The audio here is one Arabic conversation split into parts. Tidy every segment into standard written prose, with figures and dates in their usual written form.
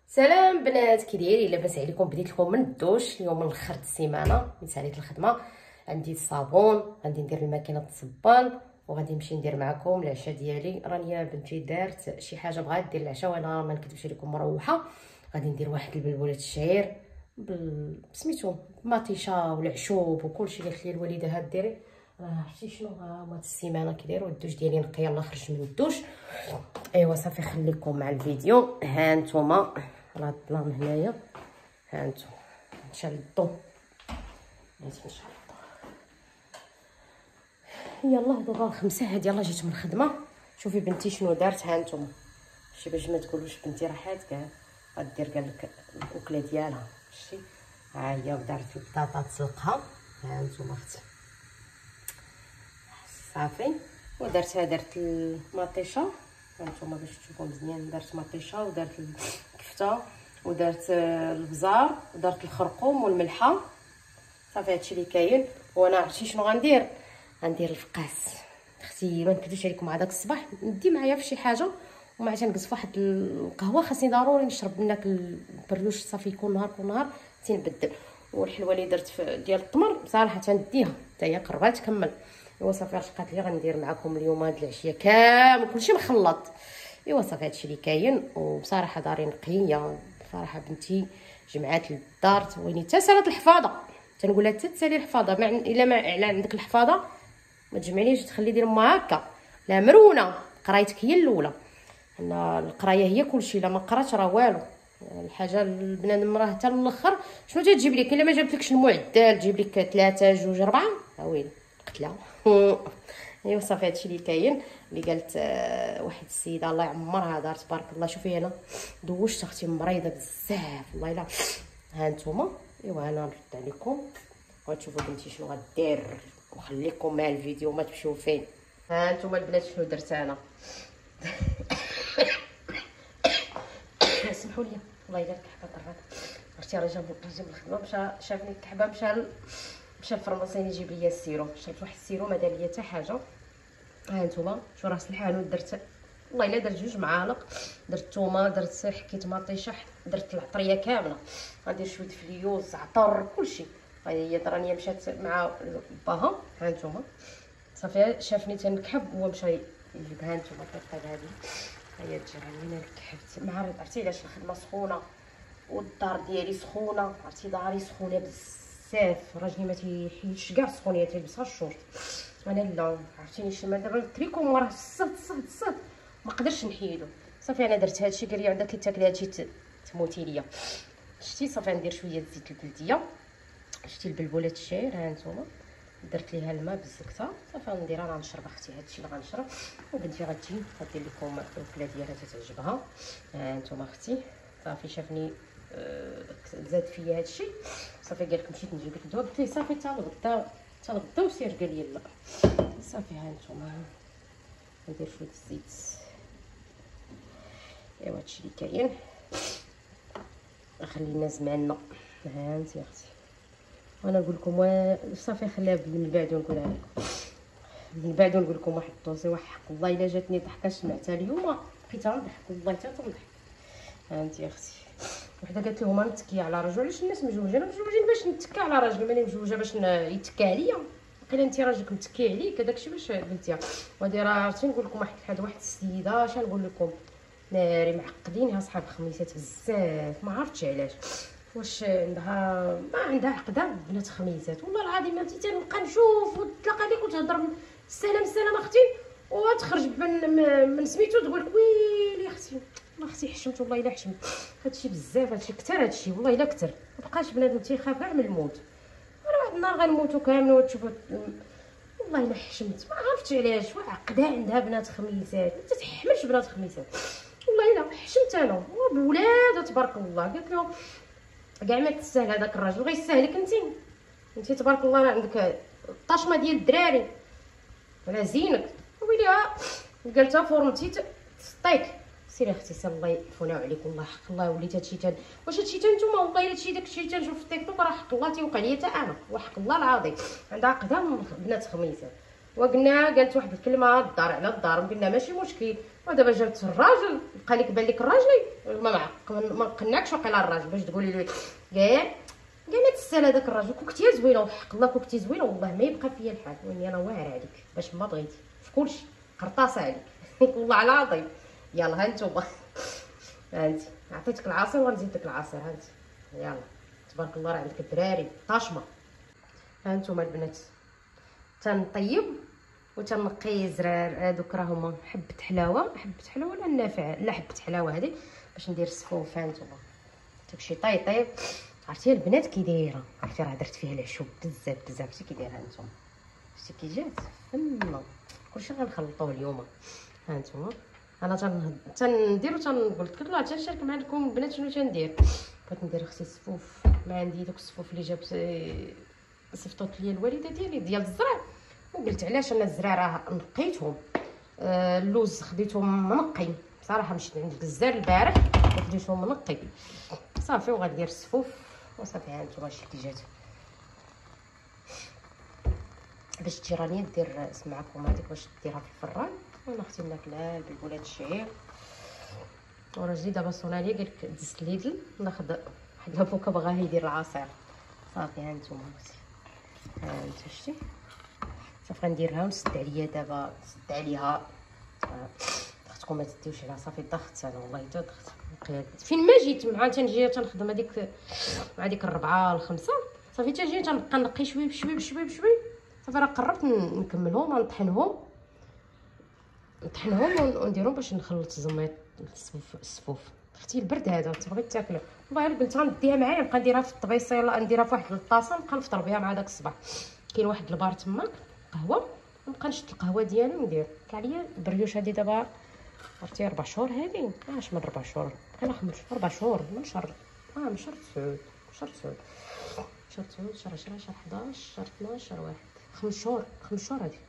سلام بنات، كي دايرين؟ لاباس عليكم؟ بديت لكم من الدوش اليوم من الاخر السيمانه، ساليت الخدمه. عندي الصابون، غادي ندير الماكينه الصبان وغادي نمشي ندير معكم العشاء ديالي. راني يا بنتي دارت شي حاجه بغات دير العشاء وانا ما نكذبش عليكم مروحه. غادي ندير واحد البلبولات الشعير سميتو مطيشه والعشوب وكلشي اللي خلي الوالده هاد ديري. عرفتي شنو هاد السيمانه كيديروا الدوش ديالي نقي. يلاه خرج من الدوش. ايوا صافي، خليكم مع الفيديو. ها نتوما راه الظلام هنايا، ها نتوما نشعل الضو، لازم نشعل الضو. يلاه دابا الخمسة هادي يلاه جيت من الخدمه. شوفي بنتي شنو دارت، ها نتوما شي باش ما تقولوش بنتي راحات كاع غدير لك الاكله ديالها. شتي ها هي دارت البطاطا تسلقها، ها نتوما اختي صافي. ودرتها درت المطيشه، هانتوما باش تشوفوا مزيان. درت مطيشه ودرت الكفته ودرت البزار ودرت الخرقوم والملحه. صافي هادشي اللي كاين. وانا عرفتي شنو غندير؟ غندير الفقاس. اختي ما نكذبش عليكم، مع داك الصباح ندي معايا فشي حاجه وما تنقص واحد القهوه. خاصني ضروري نشرب منك البريوش، صافي كل نهار كل نهار تنبدل. والحلوه اللي درت ديال التمر بصراحه تنديها حتى هي قربات تكمل. ايوا صافي اش بقات لي غندير معكم اليوم هاد العشيه كامل كلشي مخلط. ايوا صافي هادشي اللي كاين. وبصراحه داري نقيه بصراحه بنتي جمعات للدار ويني حتى سالات الحفاضه. تنقول لها حتى تسالي الحفاضه، الا ما على عندك الحفاضه ما تجمعليش تخلي دير امها هكا. لا مرونه، قرايتك هي الاولى. انا القرايه هي كلشي، الا ما قراتش راه والو. الحاجه البنادم راه حتى الاخر شنو تجيب لك الا ما جابتلكش المعدل؟ تجيب لك 3 2 4 ويلي قتله. ايوا صافي هادشي اللي كاين. اللي قالت واحد السيده الله يعمرها دار تبارك الله. شوفي انا دوشت اختي مريضه بزاف والله الا. ها نتوما ايوا انا نرد عليكم وتشوفوا بنتي شنو غدير، وخليكم مع الفيديو ما تمشيو فين. ها نتوما البنات شنو درت انا. سمحوا لي والله الا الكحبه طرات. عرفتي راه جا من الخدمه مشى شافني الكحبه مشى الفرماسي يجيب لي السيرو. شريت واحد السيرو ما دار ليا حتى حاجه. ها نتوما شو راس الحانوت درت والله الا درت 2 معالق. درت الثومه، درت حكيت مطيشه، درت العطريه كامله. غندير شويه فليوز زعتر كلشي. هي درانيه مشات مع باها. ها نتوما صافي شافني تنكحب هو مشى يجيبها. نتوما كيف هذه هي تجي كحبت مع عرفتي علاش الخدمه سخونه والدار ديالي سخونه. عرفتي داري سخونه بزاف، راجلي ما تيحيدش كاع السخونيه تيلبسها الشورت. انا لا عرفتيني شي ما دابا قلت لكم راه صد ما قدرتش نحيدو. صافي انا درت هادشي. قال لي عندك تاكلي هادشي تموتي ليا. شتي صافي ندير شويه زيت البلديه. شتي البلبولات الشعير ها نتوما درت ليها الماء بالزكته. صافي غندير انا نشرب اختي هادشي اللي غنشرب. وبنتي غتجي غدير لكم الاكله ديالها تعجبها. ها نتوما اختي صافي شافني زاد فيا هادشي. صافي قال لك مشيت نجيب لك الدواء. قلت ليه صافي حتى الغدا وسير. قال لي لا. صافي ها نتوما ندير شويه الزيت. ايوا هادشي اللي كاين. نخلي الناس معنا. ها انت يا اختي وانا نقول لكم صافي خليها من بعد ونقولها لكم من بعد ونقول لكم واحد الطوسي. وحق الله الا جاتني ضحكه سمعتها اليوم بقيت نضحك والله حتى تنضحك. ها انت يا اختي وحده قالت لهم انا متكيه على راجل. علاش الناس مزوجين؟ انا مزوجين باش نتكى على راجل، ماني مزوجه باش يتكى عليا. قيل انت راجلك متكي عليك هذاكشي باش بنتي. وهادي راه عرفتي نقول لكم واحد الحاجه. واحد السيده اش نقول لكم ناري معقدين اصحاب الخميسات بزاف. ما عرفتش علاش واش عندها ما عندها عقده بنات خميسات. والله العظيم انت تنبقى نشوف وتلاقى لك وتهضر السلام اختي وتخرج من سميتو تقول لك ويلي اختي والله اختي حشمت والله الا حشمت. هادشي بزاف، هادشي كثر، هادشي والله الا كثر. مابقاش بنادم تيخاف كاع من الموت. راه واحد النهار غنموتو كاملين وتشوفوا والله الا حشمت. ما عرفتش علاش عقده عندها بنات خميسات. ما تتحملش بنات خميسات والله الا حشمت انا وبولادها تبارك الله. قلت لهم كاع ما تستاهل هذاك الراجل غيستاهلك انت تبارك الله. راه عندك الطاشمه ديال الدراري على زينك ويلي. قالتها فورمتي تسطيك. سيري اختي سير الله يعفونا عليكم. الله حق الله وليت هادشي واش هادشي نتوما والله الا هادشي داكشي تنشوف في التيك توك راه حق الله تيوقع ليا حتى انا. وحق الله العظيم عندها عقده بنات خميسات. وقلنا قالت واحد الكلمه الدار على الدار. قلنا ماشي مشكل ودابا جبت الراجل بقى لك بان لك الراجل ما قناكش وقيلا الراجل باش تقولي له كاع ما تستاهل هذاك الراجل. كنتي زوينه وحق الله كنتي زوينه والله ما يبقى فيا الحال، واني انا واعره عليك باش ما بغيتي في كلشي قرطاسه عليك والله على العظيم. يلا ها نتوما هانتي عطيتك العصير ونزيد لك العصير هانتي. يلا تبارك الله راه عندك الدراري طاشمه. ها نتوما البنات تنطيب وتنقي زرار هذوك راهما حبه حلاوه ولا النافع لا حبه حلاوه هذه باش ندير الصفوف. ها نتوما داكشي طيب عرفتي البنات كي دايره، عرفتي راه درت فيها العشوب بزاف عرفتي كي دايره. هانتوما شتي كي جات فنه كلشي غنخلطوه اليوم. هانتوما انا تندير قلت لك طلعت نشارك معكم البنات شنو تندير. بغيت ندير اختي الصفوف، ما عندي دوك الصفوف اللي جابت صيفطوت ليا الوالده ديالي ديال الزرع، وقلت علاش انا الزرع راه نقيتهم. اللوز خديتهم منقي بصراحه، مشيت عند الجزار البارح وخديتهم منقي صافي، وغندير الصفوف وصافي. ها نتوما شتي كي جات باش تجي رانيه دير سمعكم هذيك باش ديرها في الفران. وانا اختي ناكلها بالبولات الشعير وراجلي دابا صونا لي قالك دزت ليدل ناخذ واحد لافوكا بغاه يدير العصير صافي. ها نتوما ها انت شتي صافي غنديرها ونسد عليا دابا نسد عليها. اختكم ما تديوش عليها صافي ضغط انا والله حتى ضغط فين ما جيت مع تنجي تنخدم هذيك مع ديك 4 ل5 صافي تنجي تنبقى نقي شوي بشوي صافي. راه قربت نكملهم ونطحنهم ونديرهم باش نخلط الزميط الصفوف. اختي البرد هذا تبغي تاكله والله البنت غنديها معايا نبقى نديرها في الطبيصيله، نديرها في واحد الطاسه نبقى نفطر بها مع داك الصباح. كاين واحد البار تماك قهوه نبقى نشد القهوه ديالي وندير عليا البريوش هذه دابا عرفتي 4 شهور هذه اش من 4 شهور بقينا 4 شهور من شهر من شهر 9 شهر 9 شهر 9 شهر 10 شهر 11 شهر 12 شهر 1 5 شهور هذه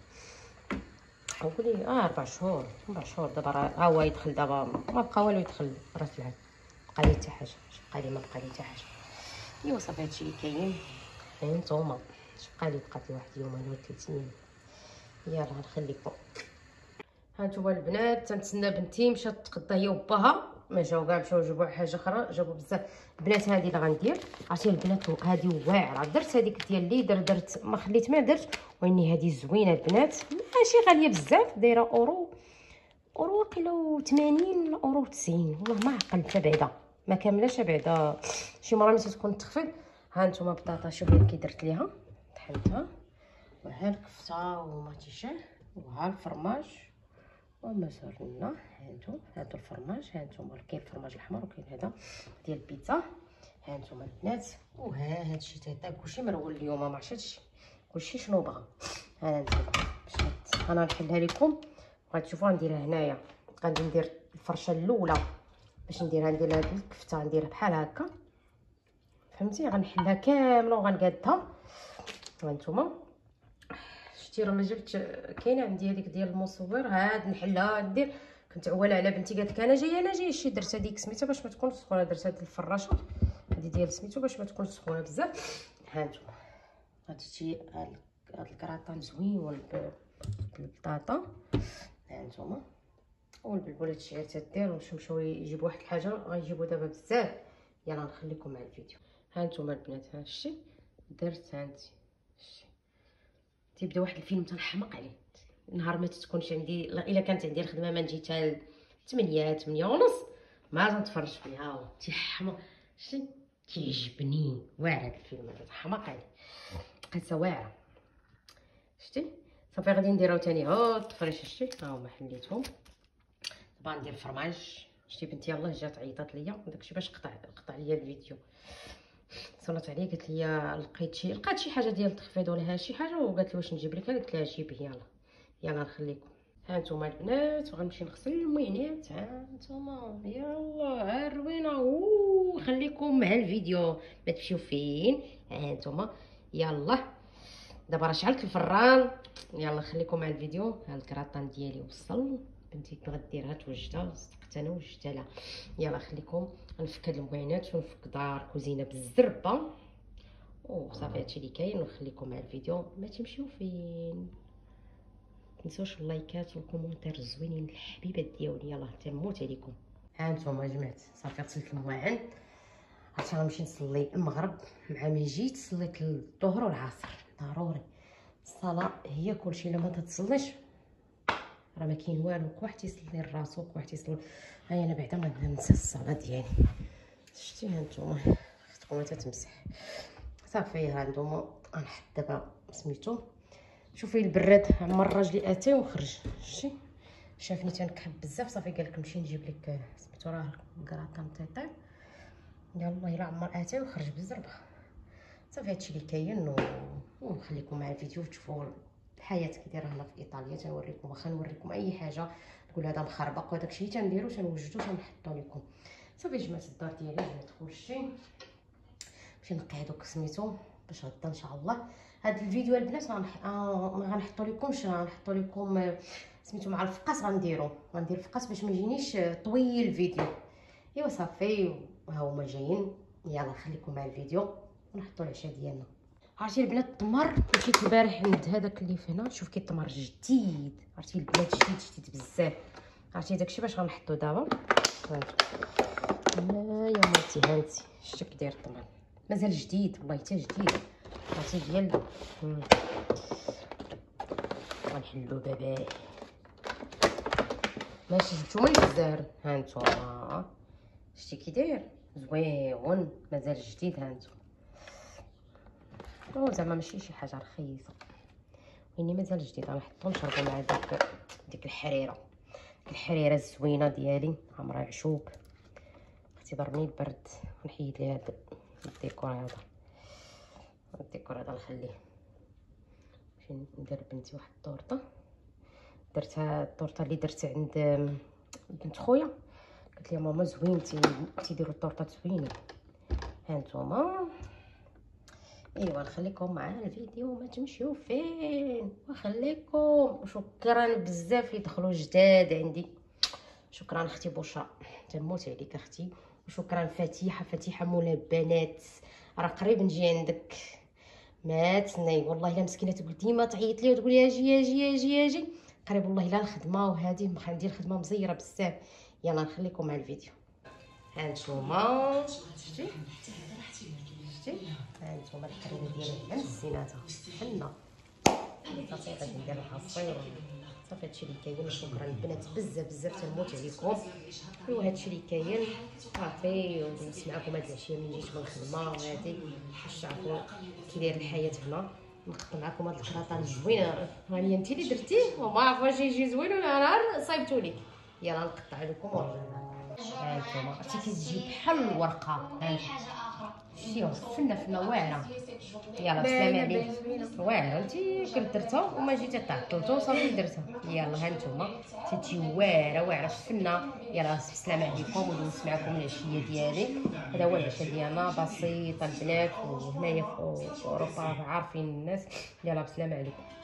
قولي 4 شهور دابا راه ها هو يدخل دابا ما بقى والو يدخل راس العام بقى لي حتى حاجه بقى لي ما بقى لي حتى حاجه. ايوا صافي هادشي اللي كاين. نتوما بقى لي بقات لي واحد يومين ولا 3 ايام. يلا نخليكم. ها نتوما البنات تنتسنى بنتي مشات تقضى هي وباها ما جاو كاع مشاو جابوا حاجه اخرى جابوا بزاف البنات. هذه اللي غندير عرفتي البنات هذه واعره درت هذيك ديال الليدر درت ما خليت ما درت واني هذه زوينه البنات ماشي غاليه بزاف دايره اورو واقيلا 80 ولا اورو 90 والله ما عقل حتى بعدا ما كاملاش بعدا شي مره ملي تكون تخفض. ها نتوما بطاطا شوفوا كي درت ليها طحنتها وها الكفته وماتيشاه وها الفرماج ومازال لنا هادو الفرماج. ها نتوما كاين الفرماج الاحمر وكاين هذا ديال البيتزا. ها نتوما البنات وها هادشي تاع كلشي مرول اليوم ما عرفتش كلشي شنو بغا. ها نتوما باش انا نحلها لكم غتشوفوها نديرها هنايا. غادي ندير الفرشه الاولى باش نديرها ندير هاد الكفته نديرها بحال هكا فهمتي غنحلها كامله وغنقادها. هانتوما شتي راه ما جبت كاينه عندي هذيك ديال المصور هاد نحلها ندير كنت عواله على بنتي قالت لك انا جايه شي درت هذيك سميتها باش ما تكونش سخونه درت هاد الفراشه هذه ديال سميتو باش ما تكونش سخونه بزاف. هانتوما هادشي هاد الكراطان زوين بالبطاطا. هانتوما والبلبولات الشعير تدير وشمشوا يجيبوا واحد الحاجه غيجيبوا دابا بزاف. يلا نخليكم مع الفيديو. هانتوما البنات هادشي درت هانتي تيبدا واحد الفيلم تنحمق عليه نهار ما تكونش عندي الا كانت عندي الخدمه ما نجي حتى 8 ونص ما تنتفرج فيها تيحمق شتي كيعجبني واعر هذا الفيلم هذا تحمق عليه قصه واعره شتي. صافي غادي نديرو ثاني التفريشه شتي ها هما حليتهم طبعا ندير الفرماج شتي بنتي يلاه جات عيطات ليا داكشي باش قطع ليا الفيديو صونت عليا قالت لي لقات شي حاجه ديال التخفيض ولا شي حاجه وقالت لي واش نجيب لك قلت لها جيبي يلا نخليكم. ها نتوما البنات وغنمشي نغسل الموينات. ها نتوما يلا الروينه خليكم مع الفيديو ما تمشيو فين. ها نتوما يلا دابا راه شعلت الفران يلا خليكم مع الفيديو. ها الكراطان ديالي وصل بنتي غديرها توجدها صدقت انا وجدتها لها. يلا خليكم نفك هاد الموينات ونفك دار كوزينه بالزربه وصافي هادشي اللي كاين ونخليكم مع الفيديو ما تمشيو فين. تنسوش اللايكات والكومونتير الزوينين الحبيبات ديالي. يلاه تنموت عليكم. ها نتوما جمعت صافي غسلت المواعن، عرفتي غنمشي نصلي المغرب. مع ما جيت صليت الظهر والعصر. ضروري الصلاه هي كلشي. الا ما تتصليش راه ما كاين والو. كل واحد تيصلي لراسو، كل واحد تيصلي. هاي انا بعدا ما ننسى الصلاه ديالي. شتي ها نتوما اختكم تتمسح صافي. ها نتوما غنحط دابا سميتو. شوفي البراد عمر راجلي اتاي وخرج. شتي شافني تنكحب بزاف صافي قال لك نمشي نجيب لك سميتو راه كراطان تيطيب. يلا الا عمر اتاي وخرج بالزربه. صافي هادشي اللي كاين ونخليكم مع الفيديو تشوفوا الحياه كي دايره هنا في ايطاليا. تنوريكم واخا نوريكم اي حاجه تقول هذا مخربق وهذاك الشيء تنديرو تنوجدو تنحطو لكم. صافي جمعت الدار ديالي جبت كلشي. نمشي نقي هذوك سميتو باش غدا ان شاء الله. هذا الفيديو البنات ما غنحطو لكمش، غنحطو لكم سميتو مع الفقاس. غندير الفقاس باش ما يجينيش طويل الفيديو. ايوا صافي ها هما جايين. يلا خليكم مع الفيديو ونحطوا العشاء ديالنا. عرفتي البنات التمر مشيت البارح عند هذاك اللي هنا. شوف كي التمر جديد. عرفتي البنات جديد بزاف. عرفتي داكشي باش غنحطو دابا. يا مالتي هانتي شتي كي داير التمر مازال جديد والله حتى جديد. عرفتي ديال غنحلو باباه. ماشي نتوما اللي في الزهر. ها نتوما شتي كي داير زويون مازال جديد. ها نتوما زعما ماشي شي حاجه رخيصه واني مازال جديد. غنحطو نشربو مع ديك الحريره الزوينه ديالي عمرها عشوب. اختي ضرني البرد نحيد لي هذا الديكور هذا نخليه. نمشي ندير بنتي واحد الطورطه. درتها الطورطه اللي درت عند بنت خويا. قالت لي ماما زوين تيديروا الطورطه زوينه. ها نتوما ايوا نخليكم معنا الفيديو ما تمشيو فين وخليكم. شكرا بزاف اللي دخلوا جداد عندي. شكرا اختي بشرى تنموت عليك اختي. وشكرا فاتحه مولا البنات راه قريب نجي عندك. ما تسناي والله الا مسكينه تقول ديما تعيط لي وتقول اجي قريب والله الا الخدمه وهذه ندير الخدمه مزيره بزاف. يلا نخليكم مع الفيديو. ها نتوما شتي ها نتوما الحريره ديالي هنا مزيناتها حنا. صافي غادي ندير العصير صافي هادشي اللي كاين. شكرا البنات بزاف تنموت عليكم. ايوا هادشي اللي كاين صافي. ونسمعكم هاد العشيه من جيت من الخدمه هادي باش تعرفوا كي داير الحياه هنا. نقطع معكم هاد الكراطان الزوينه. هاني انت اللي درتيه وما عرف واش يجي زوين ولا نهار صايبتو ليك. يلا نقطع لكم ورجعنا. ها انتما عرفتي كتجي بحال الورقه. ها شتيها فنه واعره. يلا بسلامه عليك. واعره انت كنت درتها وما جيتي تعطلتو صافي درتها. يلا ها نتوما تجي واعره فنه. يلا بسلامه عليكم وندوز معكم العشيه ديالي. هذا هو العشاء ديالنا بسيط البنات. وهنايا في اوروبا عارفين الناس. يلا بسلامه عليكم.